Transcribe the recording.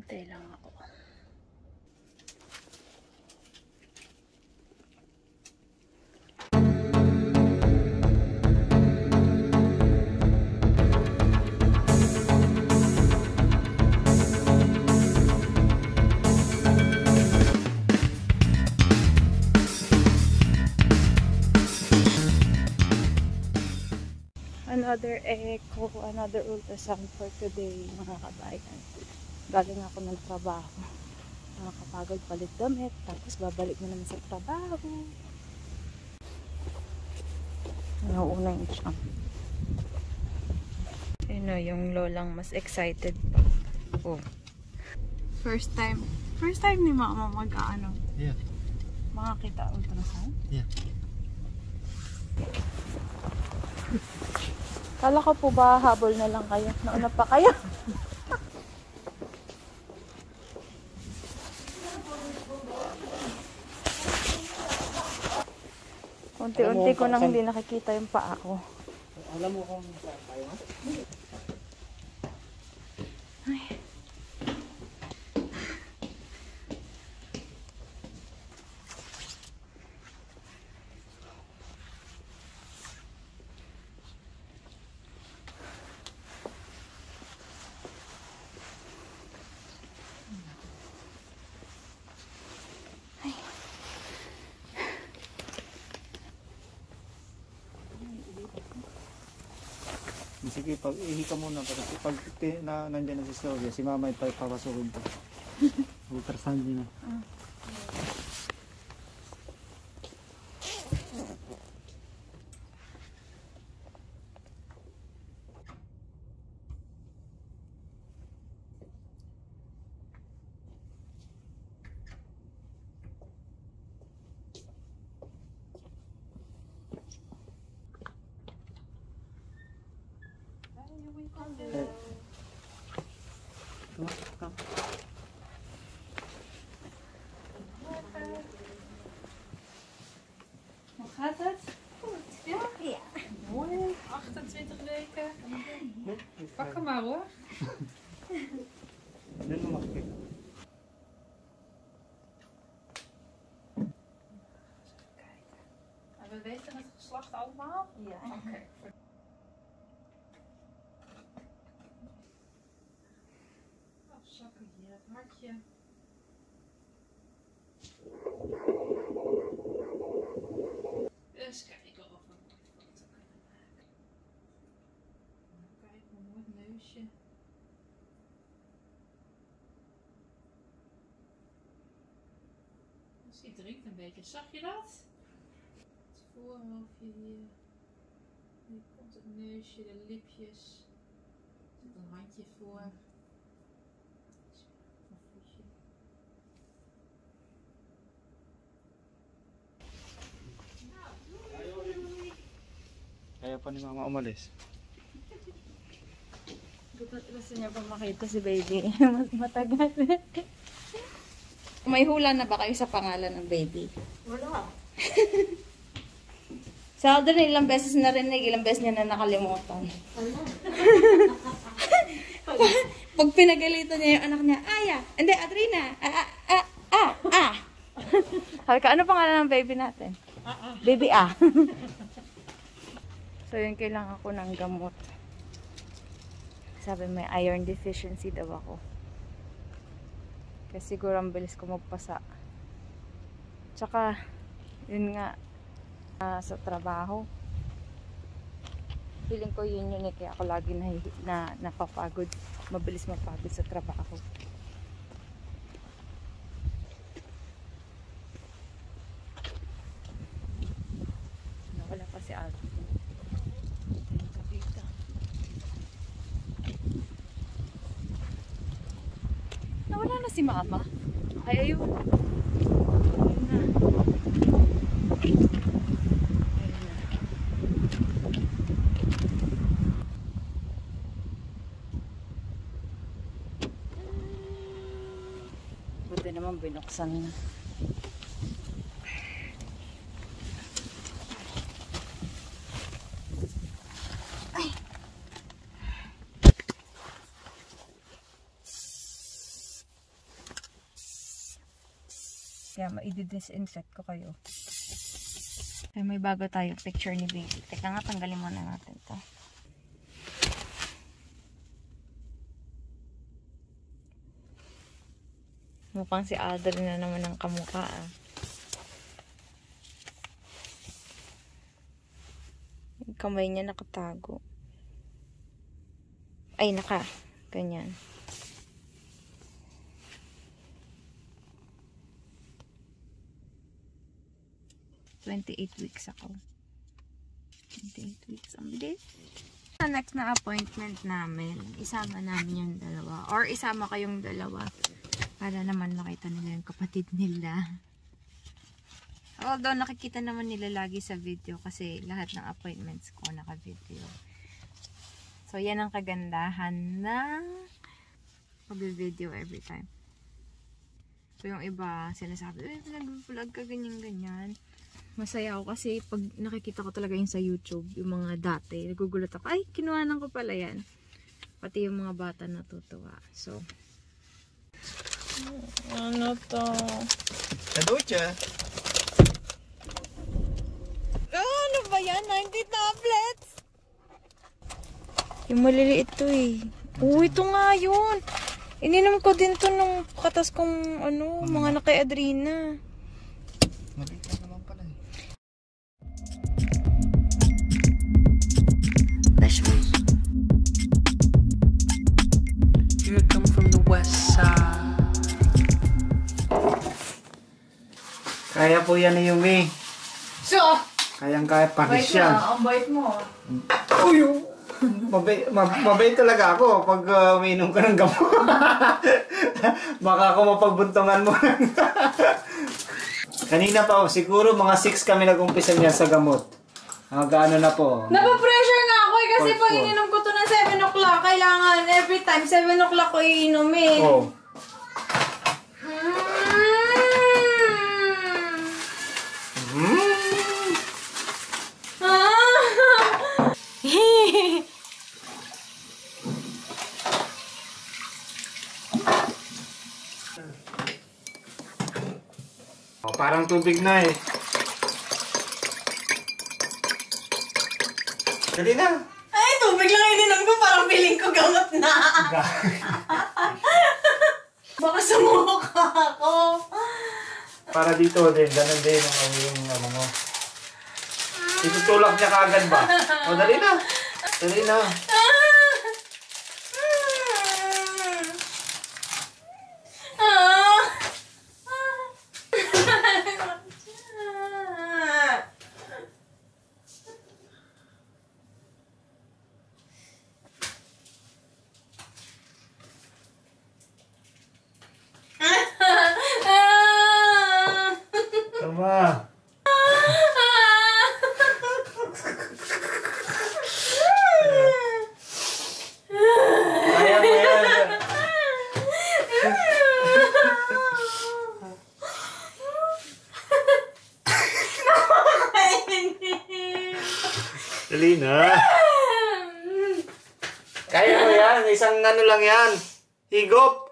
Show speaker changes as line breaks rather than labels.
Hintay lang ako. Another echo, another ultrasound for today, mga kabayan. Galing ako ng trabaho. Nakakapagod, palit damit, tapos babalik na naman sa trabaho. Nauuna yung siyang. Yun o, yung lolang mas excited pa. Oh. First time ni mama mag-ano?
Yeah.
Makakita ultrasound?
Yeah.
Kala ko po ba habol na lang kayo? Nauna pa kayo? Unti-unti ko nang hindi nakikita yung paa ko.
Alam mo kung saan tayo?
Ay.
Sige, ihi ka muna. Pag nandiyan na si Sylvia, si mama ipapasukin ko. Ultrasound niya na. Come.
Hoe gaat het?
Goed. Ja? Ja.
Mooi. 28 weken. Pak hem maar hoor.
Doon mo makikita.
En we weten het geslacht allemaal?
Ja.
Oké. Afzakken hier het hartje. Eens kijken of we een foto kunnen maken. Kijk, een mooi neusje. Dus die drinkt een beetje. Zag je dat? Het voorhoofdje hier. Hier komt het neusje, de lipjes. Er zit een handje voor. Een voetje.
Kaya pa ni mama umalis.
Gusto niya pa makita si baby. Matagal. May hula na ba kayo sa pangalan ng baby?
Wala.
Sa Alden, ilang beses narinig, ilang beses niya na nakalimutan.
Wala.
Pag pinagalitan niya yung anak niya, Aya, hindi, Adrina, Sabi ka, ano pangalan ng baby natin? Baby A. So yun, kailangan ko ng gamot. Sabi may iron deficiency daw ako. Kasi siguro ang bilis ko magpasa. Tsaka, yun nga, sa trabaho. Feeling ko yun eh, kaya ako lagi napapagod. Mabilis mapagod sa trabaho. Nawala pa si Alvin. Nawala na si Mama. Ay, ayun. Ayun na. Buti naman binuksan na. Kaya i-disinfect ko kayo. Kaya may bago tayo picture ni baby. Teka nga, tanggalin muna natin to. Mukhang si Adri na naman ang kamukha ah. Yung kamay niya nakatago. Ay, ganyan. Weeks ako. 28 weeks. Ang bilis. Next na appointment namin, isama namin yung dalawa. Or isama kayong dalawa. Para naman makita nila yung kapatid nila. Although nakikita naman nila lagi sa video kasi lahat ng appointments ko naka-video. So yan ang kagandahan ng pag-video every time. So yung iba sinasabi, nag-vlog ka ganyan-ganyan. Masaya ako kasi pag nakikita ko talaga yung sa YouTube, yung mga dati, nagugulat ako, ay, kinuhanan ko pala yan. Pati yung mga bata natutuwa. So, ano to?
Kaducha.
Ano ba yan? 90 tablets? Yung maliliit to eh. Oh, ito nga yun. Ininom ko din to nung katas kong mga na kay Adrina.
Maliit lang naman pala eh.
Here come from the west side.
Kaya po yan ni Yumi.
So,
Kayang-kaya panis yan.
ang bait mo.
Uy! Mabait talaga ako pag umiinom ka ng gamot. Baka ako mapagbuntungan mo. Kanina pa, siguro mga 6 kami nag-umpisa niyan sa gamot. Gaano na po?
Napapressure nga ako eh kasi
Fourth
pag
floor.
ininom ko to ng 7 o'clock, kailangan every time 7 o'clock ko iinom eh.
Oh. Oh, parang tubig na eh. Dali na.
Ay, tubig lang ininom ko, parang feeling ko gamot na. Baka sumuka ako.
Para dito din, ganun din yung ano mo. Itutulak niya kagad ba? O, dali na. Dali na. Tama. Kaya mo yan. Dali na. Kaya mo yan. Isang ano lang yan. Higop.